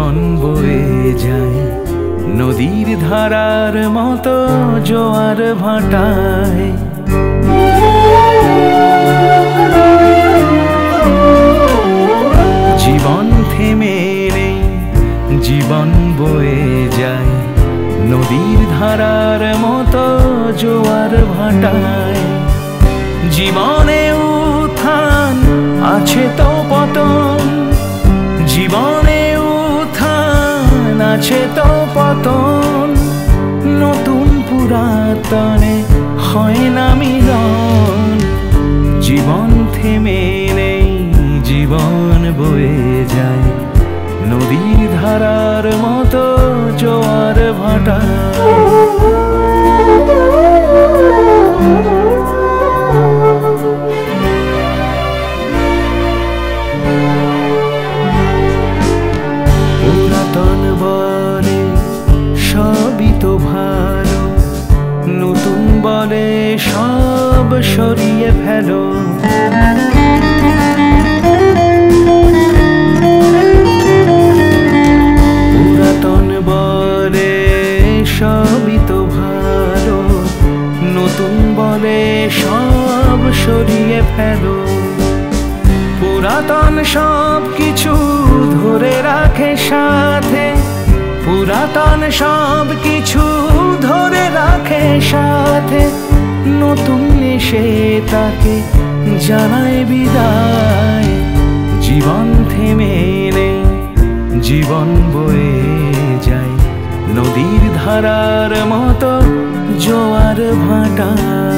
জীবন বয়ে যায় নদীর ধারার মতো জোয়ার ভাটায়। জীবন থেমে নেই, জীবন বয়ে যায় নদীর ধারার মতো জোয়ার ভাটায়। জীবনে উত্থান আছে তো পতন, জীবনে উত্থান আছে তো পতন। নতুন পুরাতনে হয় না মিলন। জীবন থেমে নেই, জীবন বয়ে যায় নদীর ধারার মতো জোয়ার ভাটায়। পুরাতন বলে সবই তো ভালো, নতুন বলে সব সরিয়ে ফেলো। পুরাতন বলে সবই তো ভালো, নতুন বলে সব সরিয়ে ফেলো। পুরাতন সব কিছু ধরে রাখে সাথে, পুরাতন সব কিছু ধরে রাখে সাথে। নতুন এসে তাকে জানায় বিদায়। জীবন থেমে নেই, জীবন বয়ে যায় নদীর ধারার মতো জোয়ার ভাটায়।